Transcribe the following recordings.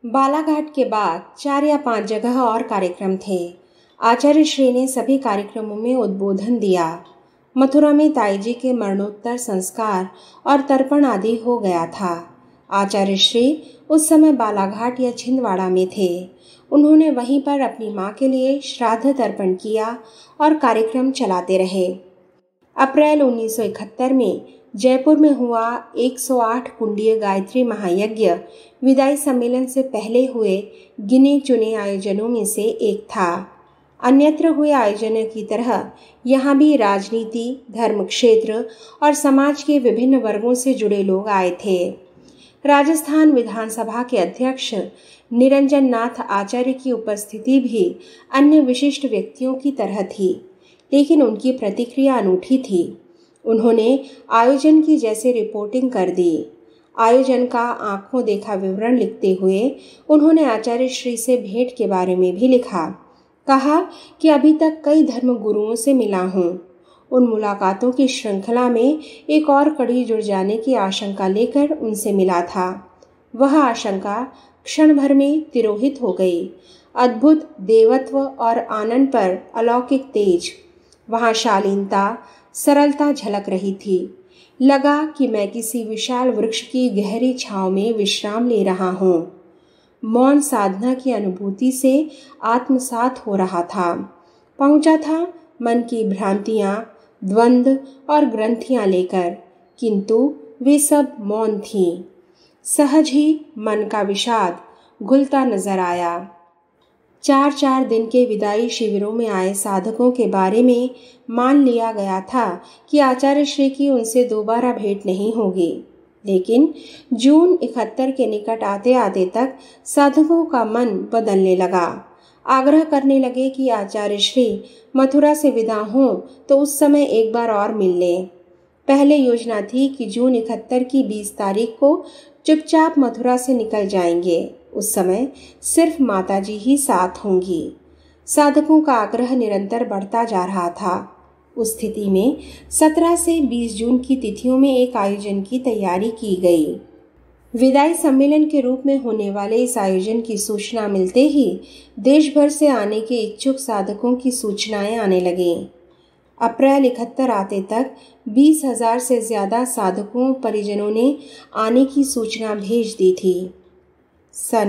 बालाघाट के बाद 4 या 5 जगह और कार्यक्रम थे। आचार्य श्री ने सभी कार्यक्रमों में उद्बोधन दिया। मथुरा में ताईजी के मरणोत्तर संस्कार और तर्पण आदि हो गया था। आचार्य श्री उस समय बालाघाट या छिंदवाड़ा में थे। उन्होंने वहीं पर अपनी मां के लिए श्राद्ध तर्पण किया और कार्यक्रम चलाते रहे। अप्रैल 1971 में जयपुर में हुआ 108 कुंडीय गायत्री महायज्ञ विदाई सम्मेलन से पहले हुए गिने चुने आयोजनों में से एक था। अन्यत्र हुए आयोजनों की तरह यहाँ भी राजनीति, धर्म क्षेत्र और समाज के विभिन्न वर्गों से जुड़े लोग आए थे। राजस्थान विधानसभा के अध्यक्ष निरंजन नाथ आचार्य की उपस्थिति भी अन्य विशिष्ट व्यक्तियों की तरह थी, लेकिन उनकी प्रतिक्रिया अनूठी थी। उन्होंने आयोजन की जैसे रिपोर्टिंग कर दी। आयोजन का आंखों देखा विवरण लिखते हुए उन्होंने आचार्य श्री से भेंट के बारे में भी लिखा। कहा कि अभी तक कई धर्म गुरुओं से मिला हूँ। उन मुलाकातों की श्रृंखला में एक और कड़ी जुड़ जाने की आशंका लेकर उनसे मिला था। वह आशंका क्षण भर में तिरोहित हो गई। अद्भुत देवत्व और आनंद पर अलौकिक तेज, वहाँ शालीनता, सरलता झलक रही थी। लगा कि मैं किसी विशाल वृक्ष की गहरी छांव में विश्राम ले रहा हूँ। मौन साधना की अनुभूति से आत्मसात हो रहा था। पहुंचा था मन की भ्रांतियां, द्वंद्व और ग्रंथियां लेकर, किंतु वे सब मौन थीं। सहज ही मन का विषाद घुलता नजर आया। 4 दिन के विदाई शिविरों में आए साधकों के बारे में मान लिया गया था कि आचार्य श्री की उनसे दोबारा भेंट नहीं होगी, लेकिन जून 71 के निकट आते आते तक साधकों का मन बदलने लगा। आग्रह करने लगे कि आचार्य श्री मथुरा से विदा हों तो उस समय एक बार और मिल लें। पहले योजना थी कि जून 71 की 20 तारीख को चुपचाप मथुरा से निकल जाएंगे। उस समय सिर्फ माताजी ही साथ होंगी। साधकों का आग्रह निरंतर बढ़ता जा रहा था। उस स्थिति में 17 से 20 जून की तिथियों में एक आयोजन की तैयारी की गई। विदाई सम्मेलन के रूप में होने वाले इस आयोजन की सूचना मिलते ही देश भर से आने के इच्छुक साधकों की सूचनाएं आने लगीं। अप्रैल 71 आते तक 20,000 से ज्यादा साधकों परिजनों ने आने की सूचना भेज दी थी। सन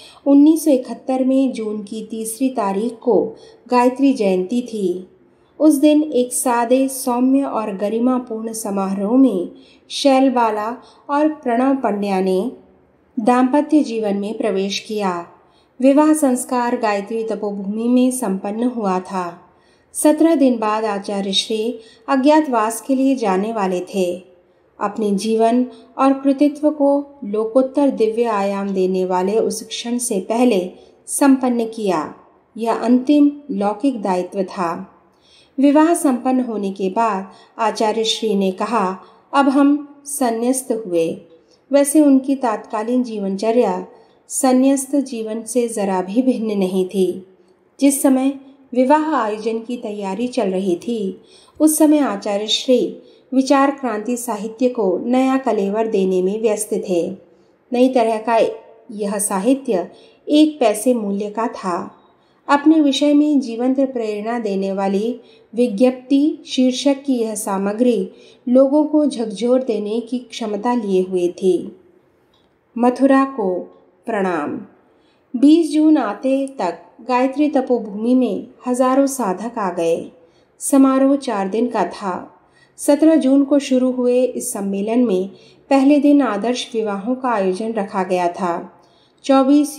1971 में जून की 3 तारीख को गायत्री जयंती थी। उस दिन एक सादे, सौम्य और गरिमापूर्ण समारोह में शैलबाला और प्रणव पंड्या ने दाम्पत्य जीवन में प्रवेश किया। विवाह संस्कार गायत्री तपोभूमि में संपन्न हुआ था। 17 दिन बाद आचार्य श्री अज्ञातवास के लिए जाने वाले थे। अपने जीवन और कृतित्व को लोकोत्तर दिव्य आयाम देने वाले उस क्षण से पहले संपन्न किया। यह अंतिम लौकिक दायित्व था। विवाह संपन्न होने के बाद आचार्य श्री ने कहा, अब हम संन्यस्त हुए। वैसे उनकी तात्कालीन जीवनचर्या संन्यस्त जीवन से जरा भी भिन्न नहीं थी। जिस समय विवाह आयोजन की तैयारी चल रही थी, उस समय आचार्य श्री विचार क्रांति साहित्य को नया कलेवर देने में व्यस्त थे। नई तरह का यह साहित्य 1 पैसे मूल्य का था। अपने विषय में जीवंत प्रेरणा देने वाली विज्ञप्ति शीर्षक की यह सामग्री लोगों को झकझोर देने की क्षमता लिए हुए थी। मथुरा को प्रणाम। 20 जून आते तक गायत्री तपोभूमि में हजारों साधक आ गए। समारोह 4 दिन का था। 17 जून को शुरू हुए इस सम्मेलन में पहले दिन आदर्श विवाहों का आयोजन रखा गया था। 24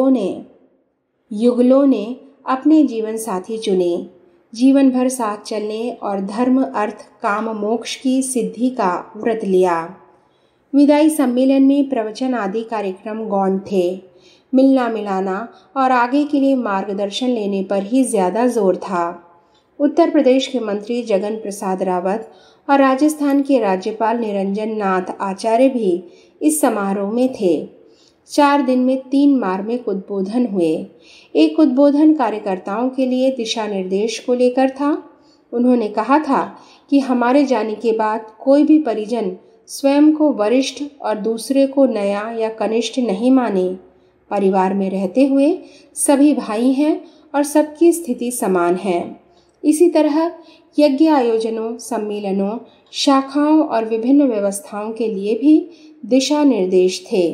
युगलों ने अपने जीवन साथी चुने। जीवन भर साथ चलने और धर्म, अर्थ, काम, मोक्ष की सिद्धि का व्रत लिया। विदाई सम्मेलन में प्रवचन आदि कार्यक्रम गौण थे। मिलना मिलाना और आगे के लिए मार्गदर्शन लेने पर ही ज्यादा जोर था। उत्तर प्रदेश के मंत्री जगन प्रसाद रावत और राजस्थान के राज्यपाल निरंजन नाथ आचार्य भी इस समारोह में थे। 4 दिन में 3 मार्मिक उद्बोधन हुए। एक उद्बोधन कार्यकर्ताओं के लिए दिशा निर्देश को लेकर था। उन्होंने कहा था कि हमारे जाने के बाद कोई भी परिजन स्वयं को वरिष्ठ और दूसरे को नया या कनिष्ठ नहीं माने। परिवार में रहते हुए सभी भाई हैं और सबकी स्थिति समान है। इसी तरह यज्ञ आयोजनों, सम्मेलनों, शाखाओं और विभिन्न व्यवस्थाओं के लिए भी दिशा निर्देश थे।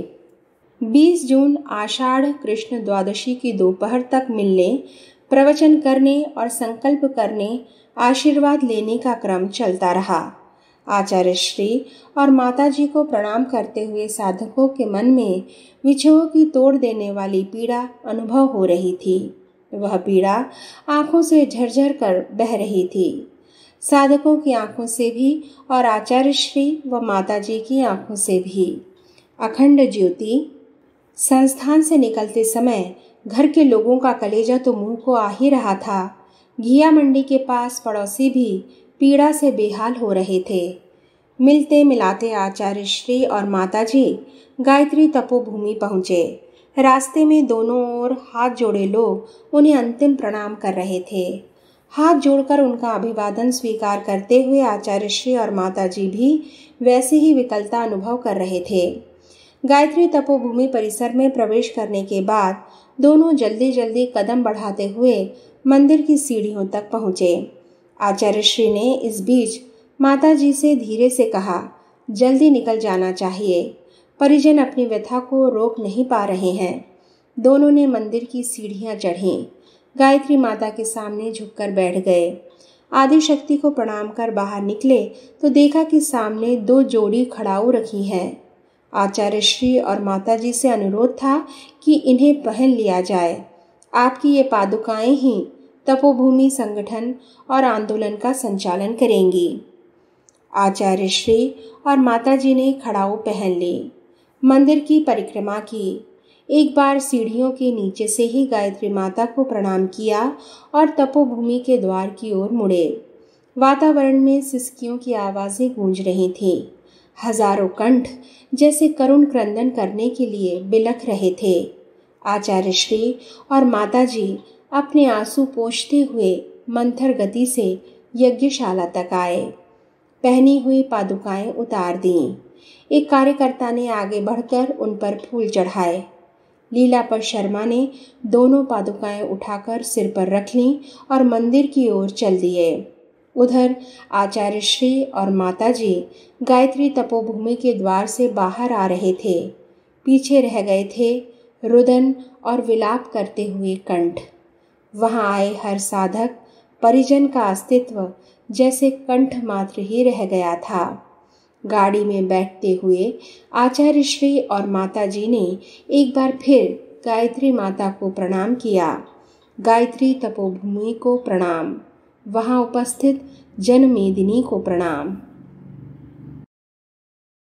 20 जून आषाढ़ कृष्ण द्वादशी की दोपहर तक मिलने, प्रवचन करने और संकल्प करने, आशीर्वाद लेने का क्रम चलता रहा। आचार्य श्री और माताजी को प्रणाम करते हुए साधकों के मन में विछोह की तोड़ देने वाली पीड़ा अनुभव हो रही थी। वह पीड़ा आंखों से झरझर कर बह रही थी, साधकों की आंखों से भी और आचार्य श्री व माताजी की आंखों से भी। अखंड ज्योति संस्थान से निकलते समय घर के लोगों का कलेजा तो मुंह को आ ही रहा था। घिया मंडी के पास पड़ोसी भी पीड़ा से बेहाल हो रहे थे। मिलते मिलाते आचार्य श्री और माताजी गायत्री तपोभूमि पहुँचे। रास्ते में दोनों ओर हाथ जोड़े लोग उन्हें अंतिम प्रणाम कर रहे थे। हाथ जोड़कर उनका अभिवादन स्वीकार करते हुए आचार्य श्री और माताजी भी वैसे ही विकलता अनुभव कर रहे थे। गायत्री तपोभूमि परिसर में प्रवेश करने के बाद दोनों जल्दी जल्दी कदम बढ़ाते हुए मंदिर की सीढ़ियों तक पहुँचे। आचार्य श्री ने इस बीच माताजी से धीरे से कहा, जल्दी निकल जाना चाहिए, परिजन अपनी व्यथा को रोक नहीं पा रहे हैं। दोनों ने मंदिर की सीढ़ियां चढ़ीं। गायत्री माता के सामने झुककर बैठ गए। आदिशक्ति को प्रणाम कर बाहर निकले तो देखा कि सामने 2 जोड़ी खड़ाऊ रखी हैं। आचार्य श्री और माताजी से अनुरोध था कि इन्हें पहन लिया जाए। आपकी ये पादुकाएं ही तपोभूमि संगठन और आंदोलन का संचालन करेंगी। आचार्य श्री और माताजी ने खड़ाऊ पहन ली, मंदिर की परिक्रमा की। एक बार सीढ़ियों के नीचे से ही गायत्री माता को प्रणाम किया और तपोभूमि के द्वार की ओर मुड़े। वातावरण में सिसकियों की आवाज़ें गूंज रही थीं। हजारों कंठ जैसे करुण क्रंदन करने के लिए बिलख रहे थे। आचार्य श्री और माताजी अपने आंसू पोंछते हुए मंथर गति से यज्ञशाला तक आए। पहनी हुई पादुकाएं उतार दीं। एक कार्यकर्ता ने आगे बढ़कर उन पर फूल चढ़ाए। लीलापत शर्मा ने दोनों पादुकाएं उठाकर सिर पर रख लीं और मंदिर की ओर चल दिए। उधर आचार्य श्री और माताजी गायत्री तपोभूमि के द्वार से बाहर आ रहे थे। पीछे रह गए थे रुदन और विलाप करते हुए कंठ। वहां आए हर साधक परिजन का अस्तित्व जैसे कंठ मात्र ही रह गया था। गाड़ी में बैठते हुए आचार्य श्री और माताजी ने एक बार फिर गायत्री माता को प्रणाम किया। गायत्री तपोभूमि को प्रणाम, वहां उपस्थित जनमेदिनी को प्रणाम।